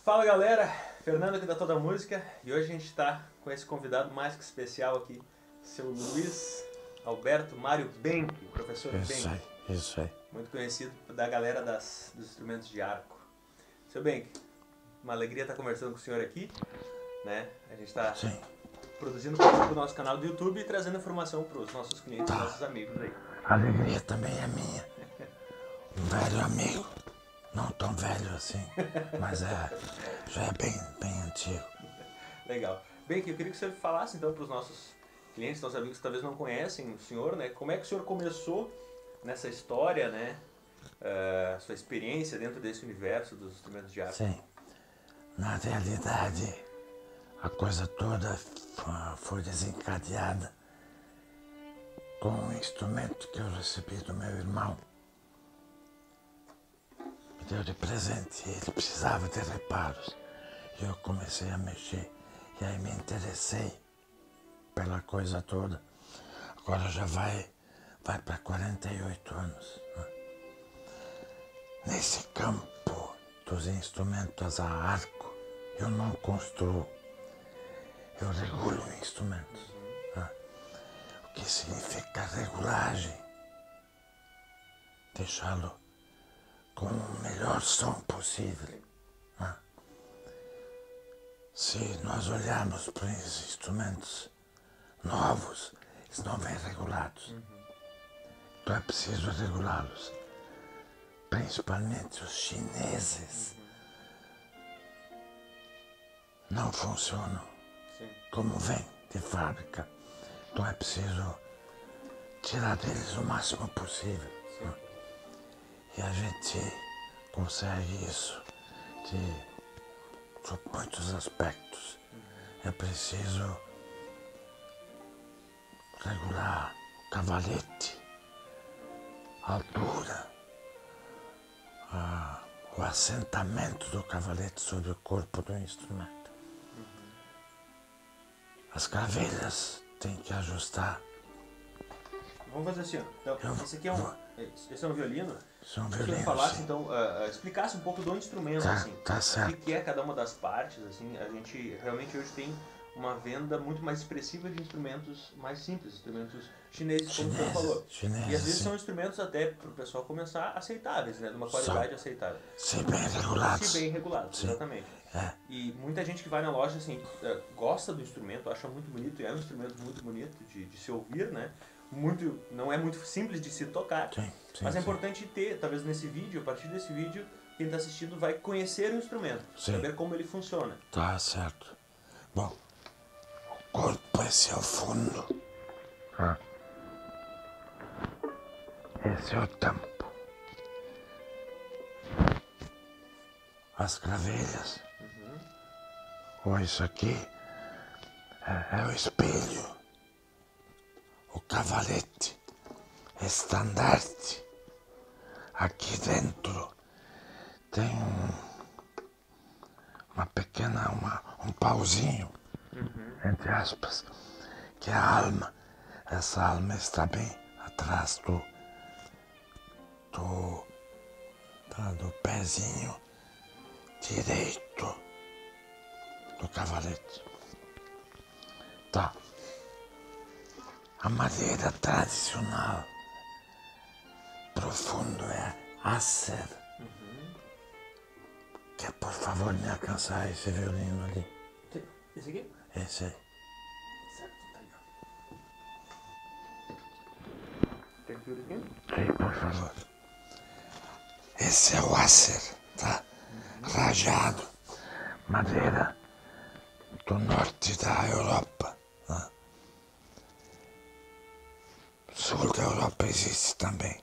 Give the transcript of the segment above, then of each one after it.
Fala galera, Fernando aqui da Toda Música e hoje a gente está com esse convidado mais que especial aqui, seu Luiz Alberto Mário Benck, professor Benck. Isso aí. Muito conhecido da galera dos instrumentos de arco. Seu Benck, uma alegria estar conversando com o senhor aqui, né? A gente está produzindo conteúdo para o nosso canal do YouTube e trazendo informação para os nossos clientes, nossos amigos aí. A alegria também é minha. Um velho amigo, não tão velho assim, mas já é bem antigo. Legal. Benck, eu queria que você falasse então para os nossos clientes, nossos amigos que talvez não conhecem o senhor, né? Como é que o senhor começou nessa história, né? Sua experiência dentro desse universo dos instrumentos de arco. Sim. Na realidade, a coisa toda foi desencadeada com um instrumento que eu recebi do meu irmão. Me deu de presente, ele precisava de reparos. E eu comecei a mexer, e aí me interessei pela coisa toda. Agora já vai para 48 anos. Né? Nesse campo dos instrumentos a arco, eu não construo, eu regulo instrumentos. Né? O que significa regulagem? Deixá-lo com o melhor som possível. Né? Se nós olharmos para esses instrumentos novos, eles não vêm regulados. Então é preciso regulá-los. Principalmente os chineses não funcionam como vem de fábrica. Então é preciso tirar deles o máximo possível. Né? E a gente consegue isso sob muitos aspectos. É preciso regular o cavalete, a altura, o assentamento do cavalete sobre o corpo do instrumento. As gravelhas têm que ajustar. Vamos fazer assim, ó. Então, esse aqui esse é um violino. Isso é um Se violino, você falasse, sim. então, explicasse um pouco do instrumento, Tá, assim. tá certo. O que é cada uma das partes, assim. A gente realmente hoje tem uma venda muito mais expressiva de instrumentos mais simples, instrumentos chineses, como o senhor falou. Chineses, E às vezes sim. são instrumentos até para o pessoal começar aceitáveis, né? De uma qualidade aceitável. Se bem regulados. Se bem regulados, Sim. exatamente. É. E muita gente que vai na loja, assim, gosta do instrumento, acha muito bonito, e é um instrumento muito bonito de se ouvir, né? Não é muito simples de se tocar, Sim, mas é sim. importante ter, talvez nesse vídeo, a partir desse vídeo, quem está assistindo vai conhecer o instrumento, Sim. saber como ele funciona. Tá certo. Bom, o corpo, esse é o fundo. Esse é o tampo. As gravelhas. Ou isso aqui é o espelho. O cavalete. Estandarte. Aqui dentro tem uma pequena, um pauzinho, entre aspas, que é a alma. Essa alma está bem atrás do pezinho direito do cavalete. Tá. A madeira tradicional profundo é Acer. Quer, por favor, me alcançar esse violino ali? Esse aqui? Esse aí. Certo, tá ali, ó. Quer que eu aqui? Sim, por favor. Esse é o Acer, tá? Rajado. Madeira do norte da Europa. Né? Sul da Europa existe também.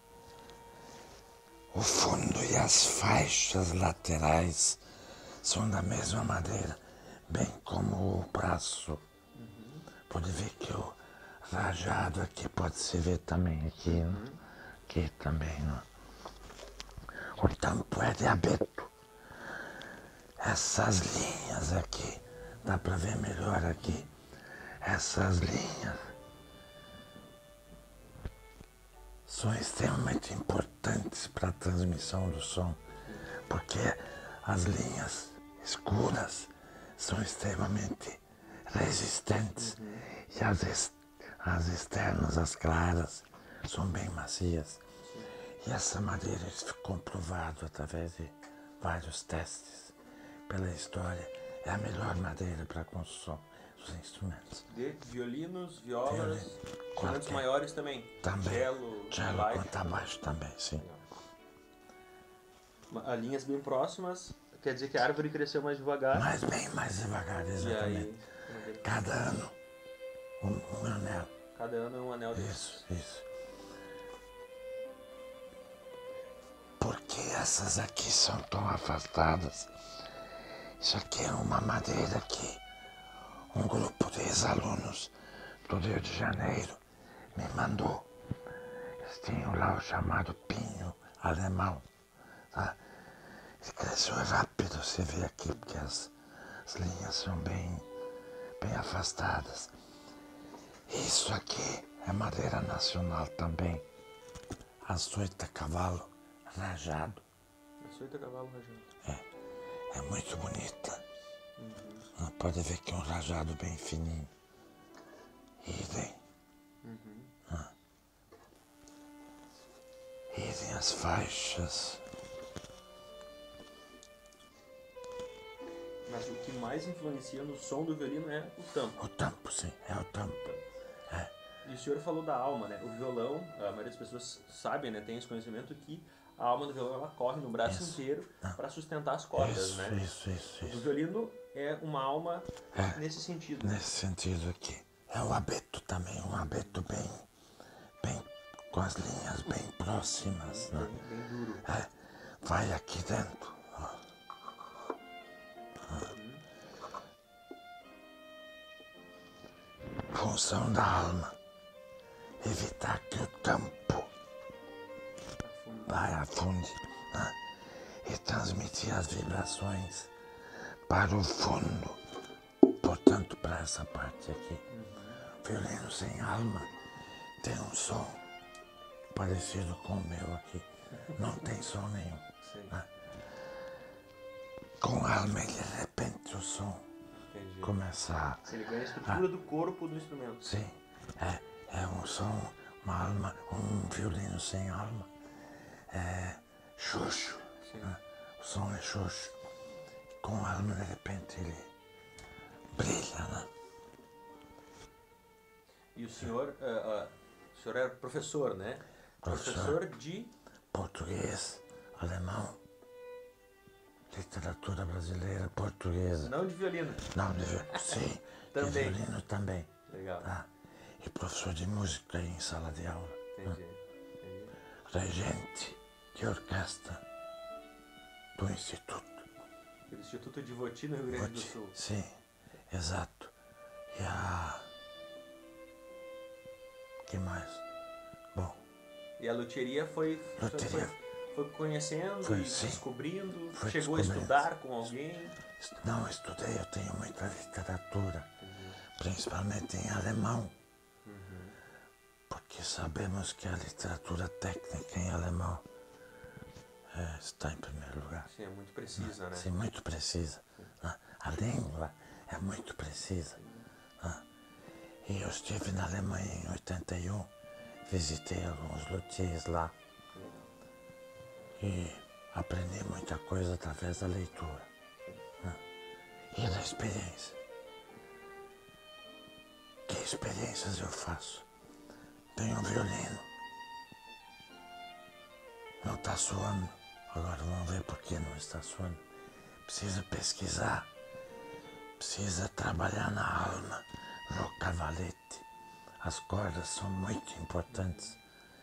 O fundo e as faixas laterais são da mesma madeira, bem como o braço. Pode ver que o rajado aqui pode se ver também aqui, né? Aqui também, né? O tampo é de abeto. Essas linhas aqui, dá para ver melhor aqui. Essas linhas são extremamente importantes para a transmissão do som, porque as linhas escuras são extremamente resistentes e as externas, as claras, são bem macias. E essa madeira, isso foi comprovado através de vários testes pela história, é a melhor madeira para a construção dos instrumentos. De violinos, violas, instrumentos maiores também. Também. Cello, baixo. Contrabaixo também, sim. Linhas bem próximas, quer dizer que a árvore cresceu mais devagar. Mas bem mais devagar, exatamente. E aí, cada ano um anel. Cada ano é um anel desses. Isso. Por que essas aqui são tão afastadas? Isso aqui é uma madeira que um grupo de ex-alunos do Rio de Janeiro me mandou. Eles tinham lá o chamado pinho alemão. Tá? Ele cresceu rápido, você vê aqui, porque as linhas são bem afastadas. Isso aqui é madeira nacional também. Açoita cavalo rajado. Açoita cavalo rajado. É muito bonita. Pode ver que é um rajado bem fininho. Idem. Idem as faixas. Mas o que mais influencia no som do violino é o tampo. O tampo, sim, é o tampo. E o senhor falou da alma, né? O violão, a maioria das pessoas sabem, né? Tem esse conhecimento que a alma do violão ela corre no braço inteiro para sustentar as cordas, né? Isso. O violino é uma alma nesse sentido. Nesse sentido aqui. É o abeto também, um abeto bem com as linhas bem próximas, né? Bem duro. Vai aqui dentro. Função da alma. Evitar que o tampo afunde, né? E transmitir as vibrações para o fundo, portanto para essa parte aqui. Violino sem alma tem um som parecido com o meu aqui, não tem som nenhum. Né? Com alma, de repente o som começa a... Ele ganha a estrutura do corpo do instrumento. Sim, é um som, uma alma, um violino sem alma. É xoxo, né? O som é xoxo. Com alma, de repente, ele brilha, né? E o senhor era professor, né? Professor de... Português, alemão, literatura brasileira, portuguesa. Não de violino. Não, de violino, sim. Também. De violino também. Legal. Tá? E professor de música em sala de aula. Entendi. Regente de orquestra do Instituto. Do Instituto de Voti, no Rio Grande do Sul. Sim, exato. Que mais? Bom. E a luthieria foi conhecendo e descobrindo? Chegou a estudar com alguém? Não, estudei, eu tenho muita literatura, principalmente em alemão. Porque sabemos que a literatura técnica em alemão está em primeiro lugar. Sim, é muito precisa, né? Sim, muito precisa. A língua é muito precisa. E eu estive na Alemanha em 81, visitei alguns luthiers lá e aprendi muita coisa através da leitura e da experiência. Que experiências eu faço? Tenho um violino, não está soando, agora vamos ver por que não está soando. Precisa pesquisar, precisa trabalhar na alma, no cavalete. As cordas são muito importantes.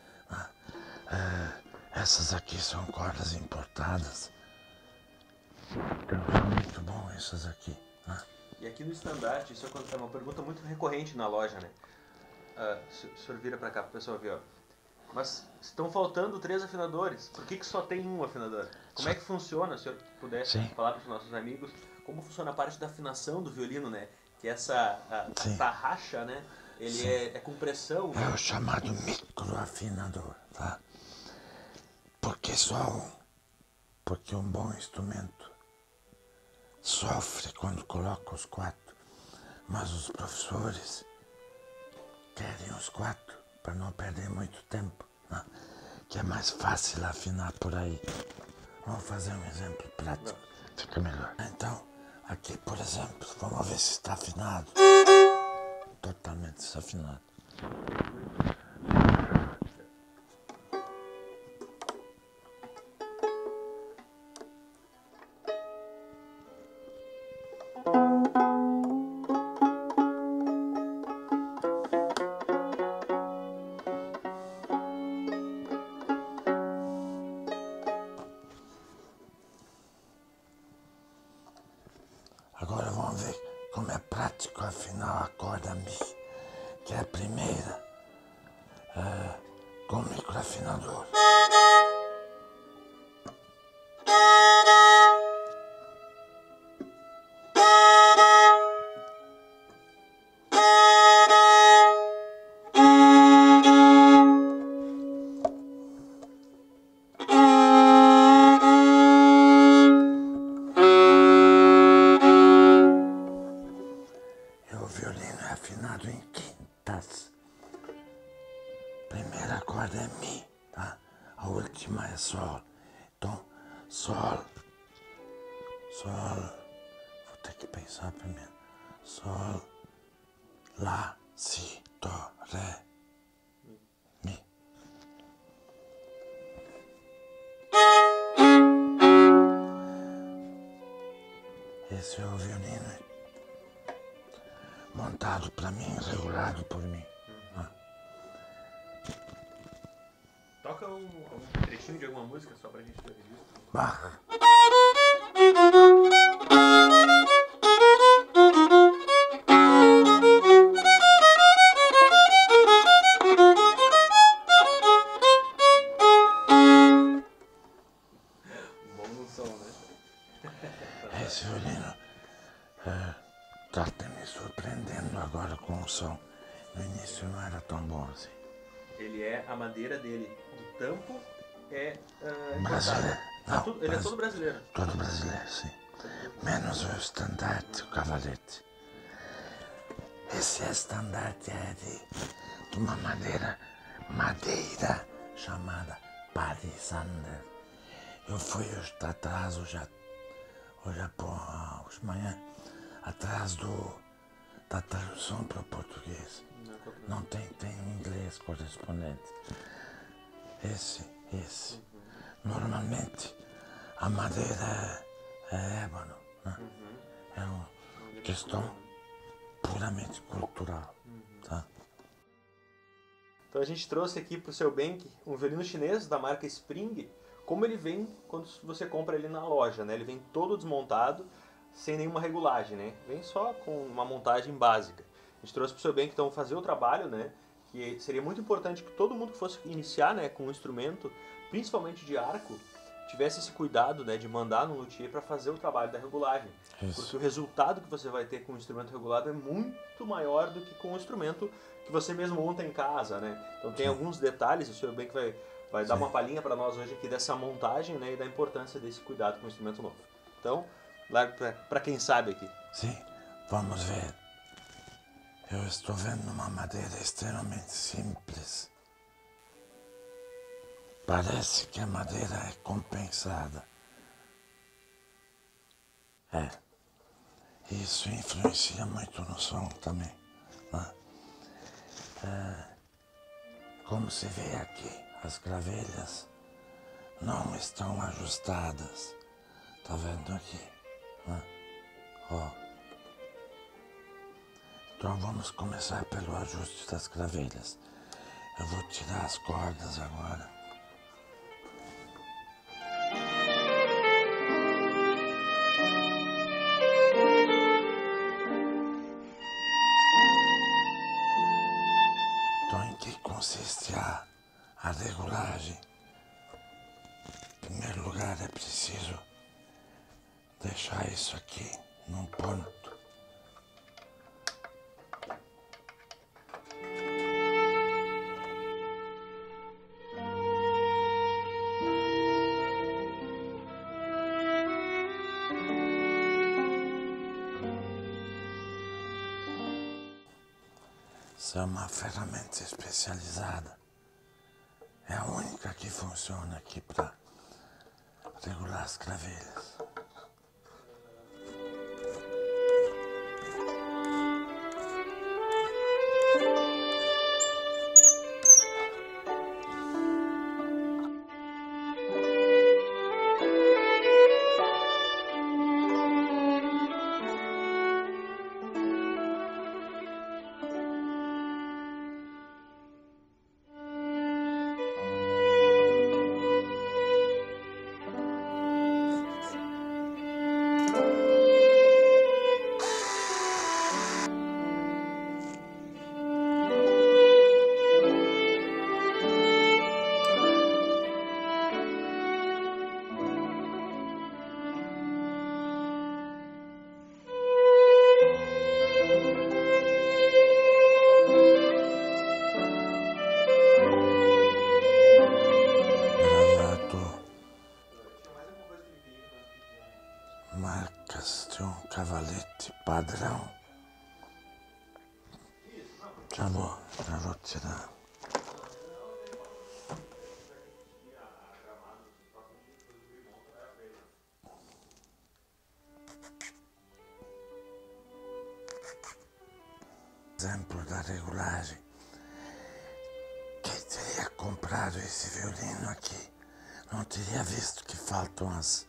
Essas aqui são cordas importadas, então são muito bom essas aqui. E aqui no estandarte, isso é uma pergunta muito recorrente na loja, né? O senhor vira pra cá pro pessoal ver, ó. Mas estão faltando 3 afinadores, por que só tem um afinador? Como é que funciona, se o senhor pudesse falar para os nossos amigos, como funciona a parte da afinação do violino, né? Que essa tarraxa, né? Ele é com pressão. É o chamado microafinador, tá? Porque só um. Porque um bom instrumento sofre quando coloca os 4, mas os professores querem os 4 para não perder muito tempo, né? Que é mais fácil afinar por aí. Vamos fazer um exemplo prático, fica melhor. Então, aqui, por exemplo, vamos ver se está afinado. Totalmente desafinado. Agora vamos ver como é prático afinar a corda Mi, que é a primeira, com o microafinador. E o violino é afinado em quintas. Primeira corda é Mi, tá? A última é Sol. Então, Sol, Sol, vou ter que pensar primeiro. Sol, Lá, Si, Dó, Ré, Mi. Esse é o violino montado para mim, regulado por mim. Toca um trechinho de alguma música só pra gente ter registro. Bach. Bom no som, né? Esse violino tá me surpreendendo agora com o som. No início não era tão bom assim. Ele é a madeira dele. O tampo é Brasileiro. Não, ele é todo brasileiro. Todo brasileiro, sim. Menos o estandarte, o cavalete. Esse estandarte é de uma madeira chamada palisander. Eu fui atrás, hoje de manhã, atrás da tradução para o português. Não tem em inglês correspondente. Esse. Normalmente a madeira é ébano, né? É uma questão puramente cultural, tá? Então a gente trouxe aqui pro seu Benk um violino chinês da marca Spring, como ele vem quando você compra ele na loja, né? Ele vem todo desmontado, sem nenhuma regulagem, né? Vem só com uma montagem básica. A gente trouxe pro seu Benk então fazer o trabalho, né? Que seria muito importante que todo mundo que fosse iniciar, né, com um instrumento, principalmente de arco, tivesse esse cuidado, né, de mandar no luthier para fazer o trabalho da regulagem. Isso. Porque o resultado que você vai ter com um instrumento regulado é muito maior do que com um instrumento que você mesmo monta em casa, né? Então tem alguns detalhes, o senhor bem que vai dar uma palhinha para nós hoje aqui dessa montagem, né, e da importância desse cuidado com o instrumento novo. Então, lá para quem sabe aqui. Sim, vamos ver. Eu estou vendo uma madeira extremamente simples. Parece que a madeira é compensada. Isso influencia muito no som também, né? Como se vê aqui, as gravelhas não estão ajustadas. Tá vendo aqui, né? Ó. Então vamos começar pelo ajuste das gravelhas. Eu vou tirar as cordas agora. Então em que consiste a regulagem? Em primeiro lugar é preciso deixar isso aqui num ponto. Essa é uma ferramenta especializada. É a única que funciona aqui para regular as cravelhas. Marcas de um cavalete padrão. Já vou tirar. Exemplo da regulagem. Quem teria comprado esse violino aqui não teria visto que faltam as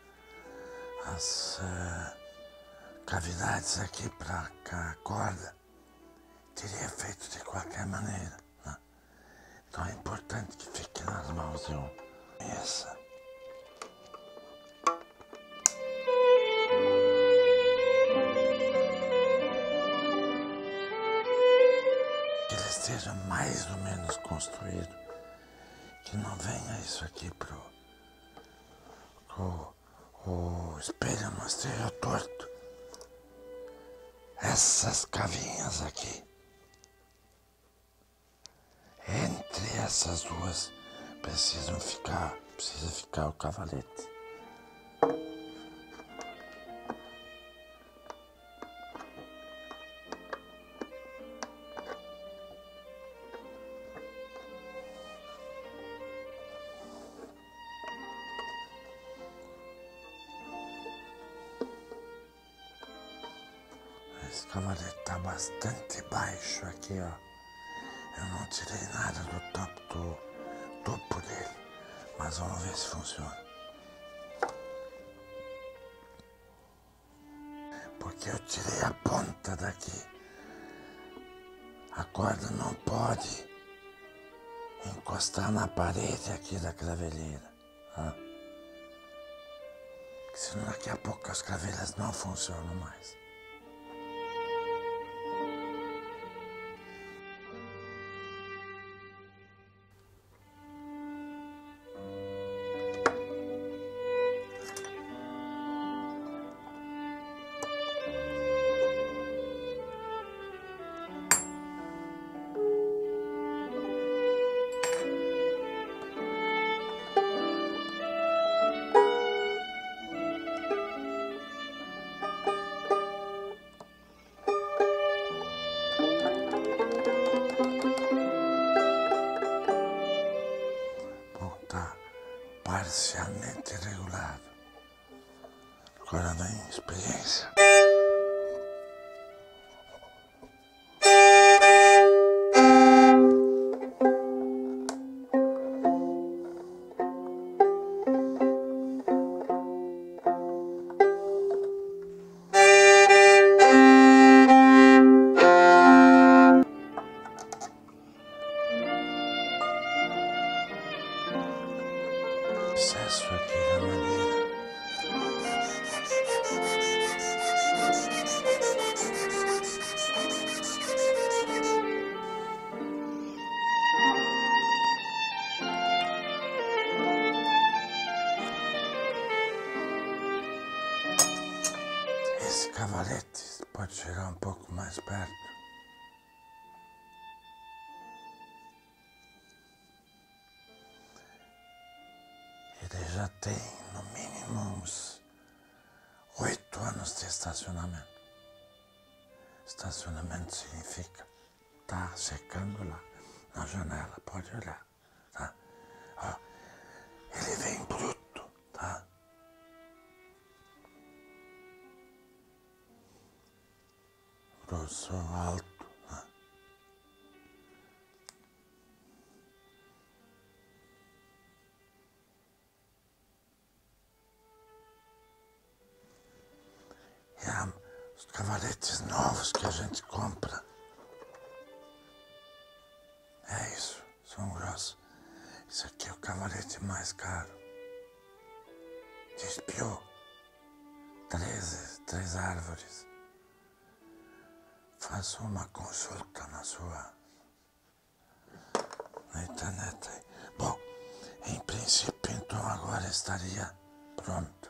cavidades aqui para a corda. Teria feito de qualquer maneira, né? Então é importante que fique nas mãos de um. Essa. Que ele esteja mais ou menos construído, que não venha isso aqui o espelho não esteja torto. Essas cavinhas aqui, entre essas duas, precisa ficar o cavalete. Esse cavalete está bastante baixo aqui, ó. Eu não tirei nada do topo dele, mas vamos ver se funciona. Porque eu tirei a ponta daqui. A corda não pode encostar na parede aqui da craveleira. Senão daqui a pouco as cravelhas não funcionam mais. Parcialmente regulado. Agora vem experiência. Excesso aqui da madeira. Esse cavalete pode chegar um pouco mais perto. Ele já tem no mínimo uns 8 anos de estacionamento. Estacionamento significa tá secando lá na janela, pode olhar, tá? Ó, ele vem bruto, tá? Grosso, alto, né? E os cavaletes novos que a gente compra, é isso, são grossos. Isso aqui é o cavalete mais caro. Despiou 3 árvores. Faça uma consulta na internet. Bom, em princípio, então agora estaria pronto.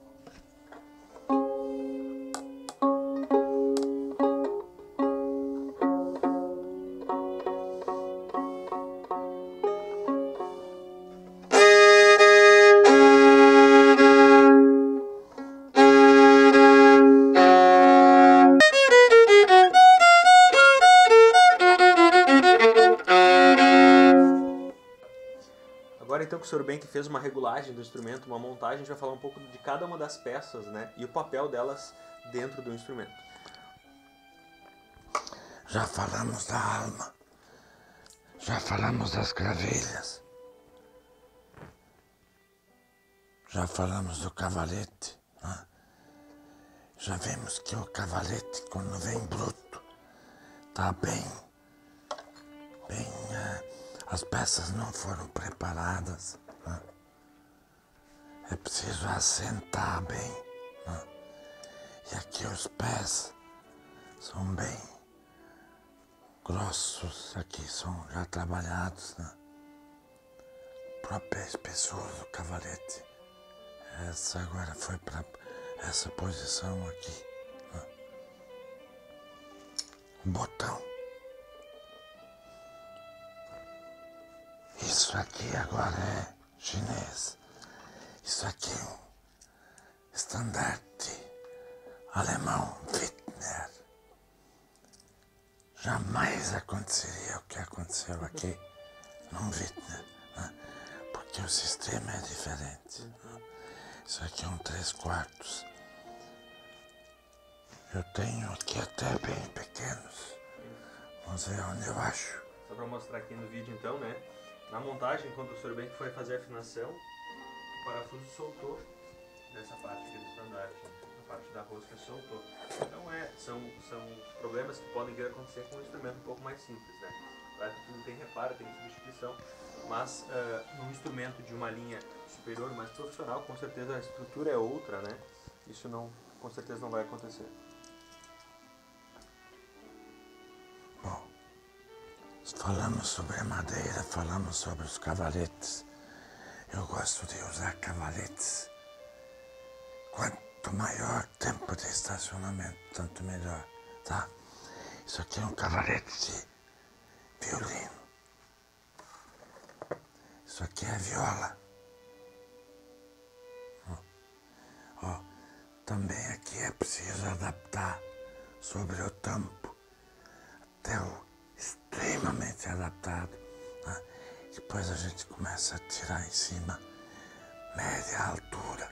Agora então que o Sr. Benck fez uma regulagem do instrumento, uma montagem, a gente vai falar um pouco de cada uma das peças, né, e o papel delas dentro do instrumento. Já falamos da alma, já falamos das gravilhas, já falamos do cavalete, né? Já vimos que o cavalete, quando vem bruto, tá bem, as peças não foram preparadas, né? É preciso assentar bem, né? E aqui os pés são bem grossos, aqui são já trabalhados, né? A própria espessura do cavalete. Essa agora foi para essa posição aqui, né? O botão. Isso aqui agora é chinês. Isso aqui é um estandarte alemão, Wittner. Jamais aconteceria o que aconteceu aqui num Wittner, né? Porque o sistema é diferente. Né? Isso aqui é um 3/4. Eu tenho aqui até bem pequenos. Vamos ver onde eu acho. Só para mostrar aqui no vídeo então, né? Na montagem, quando o Sr. Benck foi fazer a afinação, o parafuso soltou dessa parte aqui do estandarte, a parte da rosca soltou. Então são problemas que podem vir a acontecer com um instrumento um pouco mais simples, né? Claro que tudo tem reparo, tem substituição, mas num instrumento de uma linha superior, mais profissional, com certeza a estrutura é outra, né? Isso com certeza não vai acontecer. Bom, falamos sobre a madeira, falamos sobre os cavaletes. Eu gosto de usar cavaletes. Quanto maior tempo de estacionamento, tanto melhor, tá? Isso aqui é um cavalete de violino. Isso aqui é viola. Ó, também aqui é preciso adaptar sobre o tampo até o extremamente adaptado, né? Depois a gente começa a tirar em cima, média altura.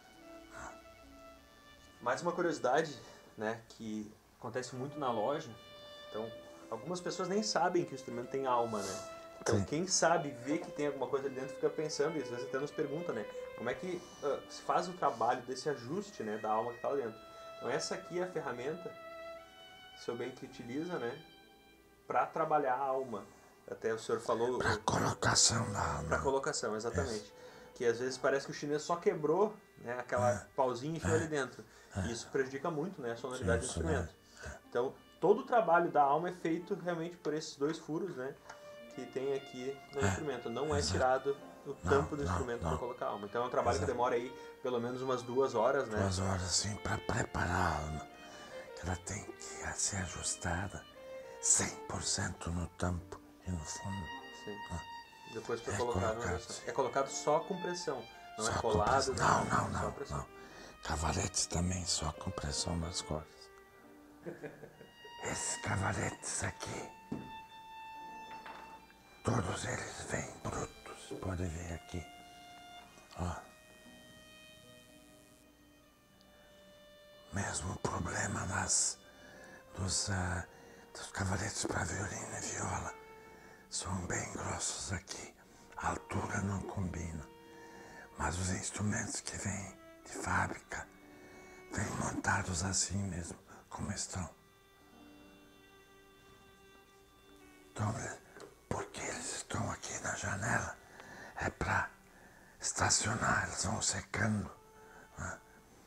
Mais uma curiosidade, né, que acontece muito na loja. Então, algumas pessoas nem sabem que o instrumento tem alma, né? Então, Sim. quem sabe, vê que tem alguma coisa ali dentro, fica pensando, e às vezes até nos pergunta, né? Como é que se faz o trabalho desse ajuste, né, da alma que está lá dentro? Então, essa aqui é a ferramenta, que o Sr. Benck utiliza, né, para trabalhar a alma. Até o senhor falou... Para colocação da alma. Para colocação, exatamente. Que às vezes parece que o chinês só quebrou, né, aquela pauzinha e enfiou ali dentro. E isso prejudica muito, né, a sonoridade do instrumento. Então, todo o trabalho da alma é feito realmente por esses 2 furos, né, que tem aqui no instrumento. Não é tirado o tampo do instrumento para colocar a alma. Então é um trabalho que demora aí pelo menos umas 2 horas, né? 2 horas, sim, para preparar a alma. Que ela tem que ser ajustada 100% no tampo e no fundo. Sim. Depois para colocar na versão. É colocado só com pressão, não só é colado. Não. Cavaletes também só com pressão nas cordas. esses cavaletes aqui, todos eles vêm brutos, pode ver aqui, ó. Mesmo problema dos cavaletes para violino e viola, são bem grossos aqui, a altura não combina, mas os instrumentos que vêm de fábrica, vêm montados assim mesmo, como estão. Então, porque eles estão aqui na janela, é para estacionar, eles vão secando. Né?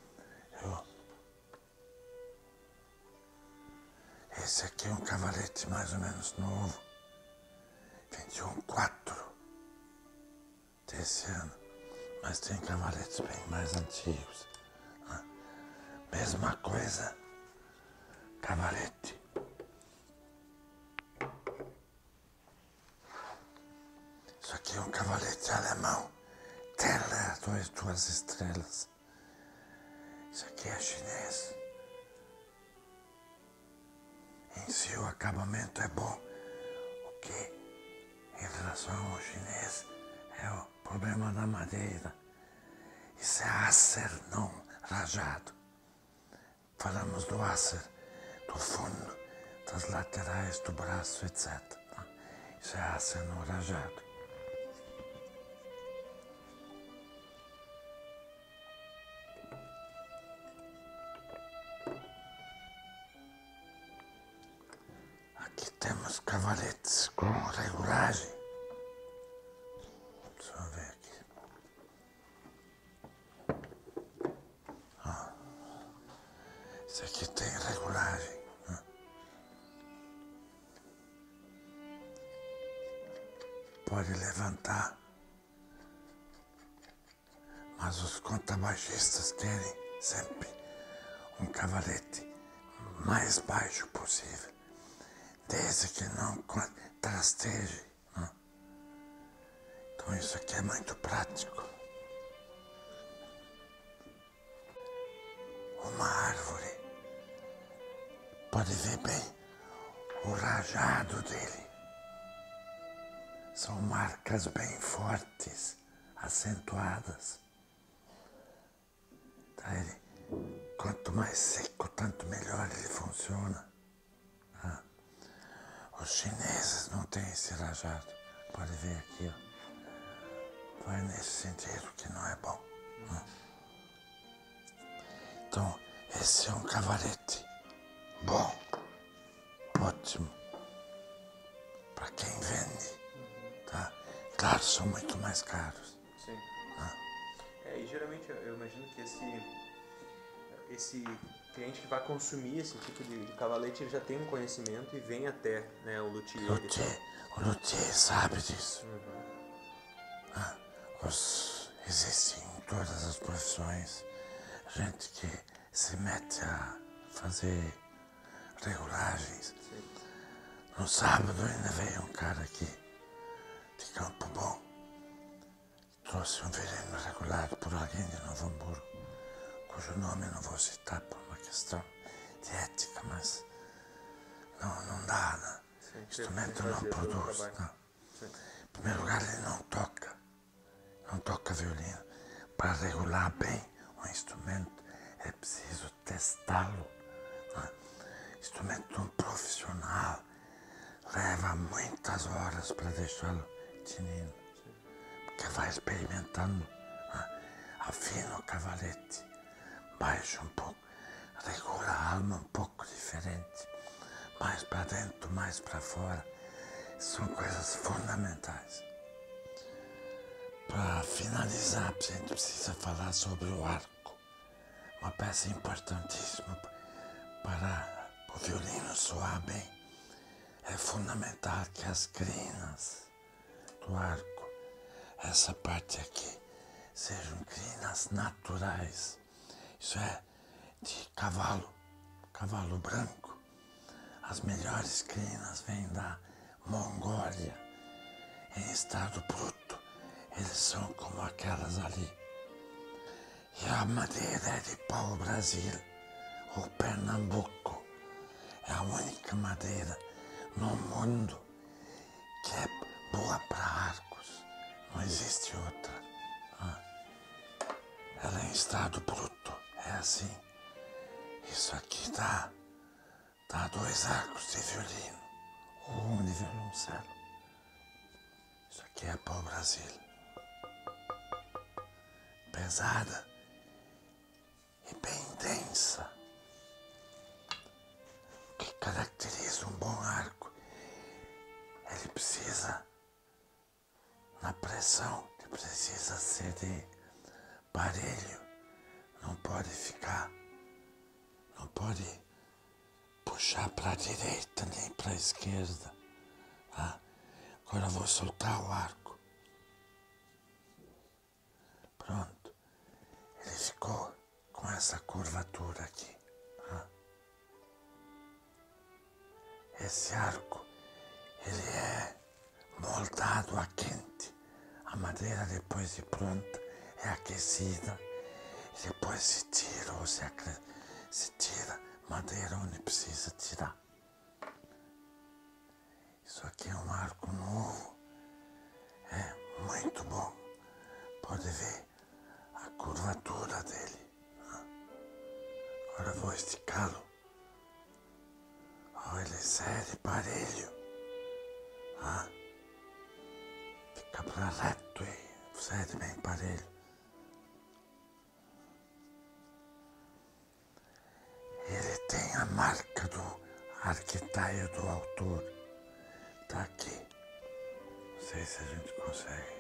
Esse aqui é um cavalete mais ou menos novo, 21,4 desse ano, mas tem cavaletes bem mais antigos. Né? Mesma coisa, cavalete. Isso aqui é um cavalete alemão, Teller, duas estrelas. Isso aqui é chinês. Em si o acabamento é bom. O que, em relação ao chinês, é o problema da madeira. Isso é acer não rajado. Falamos do acer, do fundo, das laterais, do braço, etc. Isso é acer não rajado. Aqui temos cavaletes com regulagem. Deixa eu ver aqui. Ó. Esse aqui tem regulagem. Né? Pode levantar. Mas os contrabaixistas querem sempre um cavalete mais baixo possível. Desde que não trasteje. Né? Então isso aqui é muito prático. Uma árvore, pode ver bem o rajado dele. São marcas bem fortes, acentuadas. Tá, quanto mais seco, tanto melhor ele funciona. Tá? Os chineses não têm esse rajado. Pode ver aqui, ó. Vai nesse sentido que não é bom. Né? Então, esse é um cavalete bom, ótimo, para quem vende. Tá? Claro, são muito mais caros. Sim. E geralmente eu imagino que esse cliente que vai consumir esse tipo de cavalete, ele já tem um conhecimento e vem até, né, o luthier. O luthier sabe disso. Existem em todas as profissões gente que se mete a fazer regulagens. Sim. No sábado ainda veio um cara aqui de Campo Bom, trouxe um violino regulado por alguém de Novo Hamburgo, cujo nome eu não vou citar por uma questão de ética, mas não dá, né? Sim, Instrumento não produz. Não. Em primeiro lugar, ele não toca violino. Para regular bem um instrumento, é preciso testá-lo. Né? Instrumento de um profissional leva muitas horas para deixá-lo tinindo, porque vai experimentando, né? Afina o cavalete, baixa um pouco, regula a alma um pouco diferente, mais para dentro, mais para fora. São coisas fundamentais. Para finalizar, a gente precisa falar sobre o arco, uma peça importantíssima para o violino soar bem. É fundamental que as crinas do arco, essa parte aqui, sejam crinas naturais. Isso é de cavalo branco. As melhores crinas vêm da Mongólia, em estado bruto. Eles são como aquelas ali. E a madeira é de pau-brasil, ou Pernambuco. É a única madeira no mundo que é boa para arcos. Não existe outra. Ela é em estado bruto. É assim. Isso aqui dá 2 arcos de violino. Um de violoncelo. Isso aqui é pau Brasil. Pesada e bem densa. O que caracteriza um bom arco? Ele precisa, na pressão, ele precisa ser de parelho. Não pode puxar para a direita nem para a esquerda. Tá? Agora eu vou soltar o arco. Pronto. Ele ficou com essa curvatura aqui. Tá? Esse arco, ele é moldado a quente. A madeira, depois de pronta, é aquecida. E depois se tira ou se tira madeira onde precisa tirar. Isso aqui é um arco novo. É muito bom. Pode ver a curvatura dele. Agora eu vou esticá-lo. Ele cede parelho. Fica para reto e cede bem parelho. Ele tem a marca do arquiteto do autor. Tá aqui. Não sei se a gente consegue.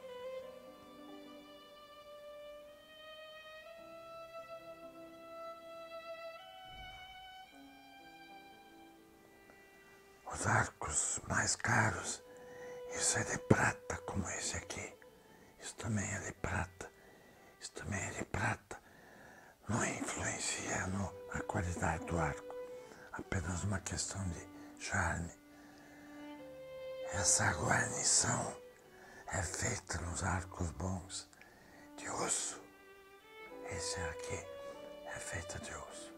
Os arcos mais caros, isso é de prata, como esse aqui. Isso também é de prata. Isso também é de prata. Não influencia na qualidade do arco. Apenas uma questão de charme. Essa guarnição é feita nos arcos bons de osso. Esse aqui é feito de osso.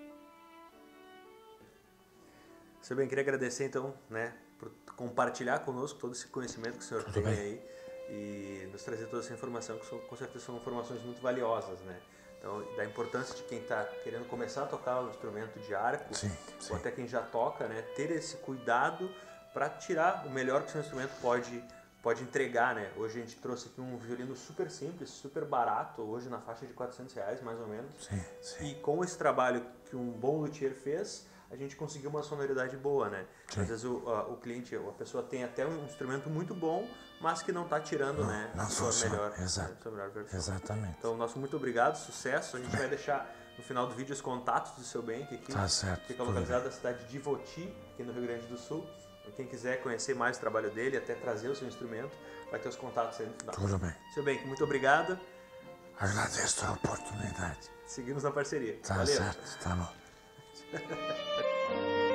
Seu bem, queria agradecer então, né, por compartilhar conosco todo esse conhecimento que o senhor tem aí e nos trazer toda essa informação, que com certeza são informações muito valiosas, né? Então, da importância de quem está querendo começar a tocar o instrumento de arco, ou até quem já toca, né, ter esse cuidado para tirar o melhor que o seu instrumento pode entregar, né? Hoje a gente trouxe aqui um violino super simples, super barato, hoje na faixa de R$400 mais ou menos. E com esse trabalho que um bom luthier fez, a gente conseguiu uma sonoridade boa, né? Às vezes o cliente, a pessoa tem até um instrumento muito bom, mas que não está tirando, né, a sua melhor versão. Exatamente. Então, nosso muito obrigado, sucesso. A gente vai deixar no final do vídeo os contatos do seu bem, que aqui fica localizado na cidade de Ivoti, aqui no Rio Grande do Sul. Quem quiser conhecer mais o trabalho dele, até trazer o seu instrumento, vai ter os contatos aí no final. Tudo bem. Seu bem, muito obrigado. Agradeço a oportunidade. Seguimos na parceria. Tá Valeu. certo, tá bom.